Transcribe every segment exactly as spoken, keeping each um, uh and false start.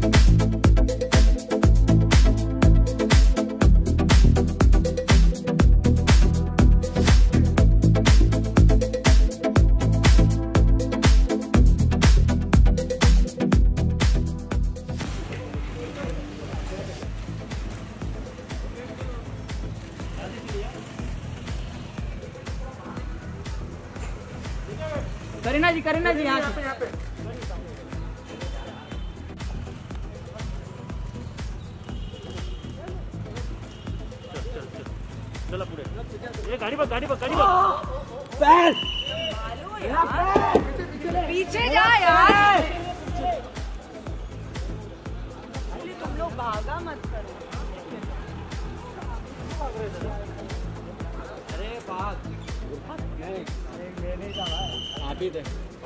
करीना जी, करीना जी, यहाँ पे यहाँ पे चला पुढे. ये गाडी बघ, गाडी बघ, गाडी बघ. पैर पीछे जा यार. तुम लोग भागा मत करो. अरे भाग. नहीं, मैं नहीं जा रहा है. आप ही दे.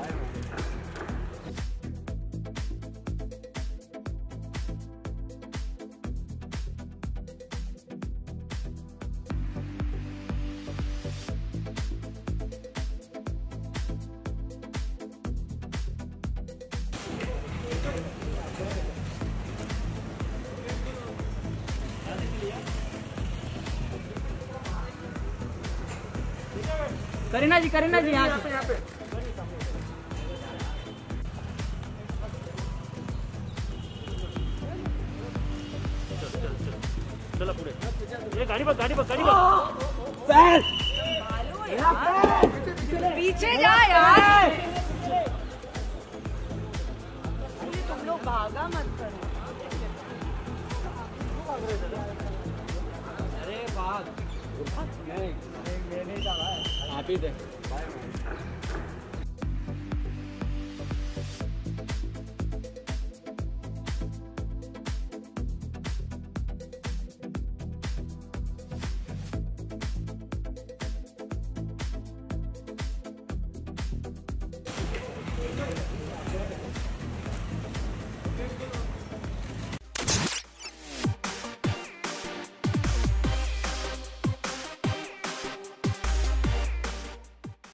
करीना जी, करीना जी, यहाँ पे यहाँ पे चला पुढे. ये गाडी बघ, गाडी बघ, गाडी बघ. पैर पीछे जा यार. तुम लोग भागा मत करो. अरे भाग. नहीं, मैं नहीं जा रहा है. आप ही दे.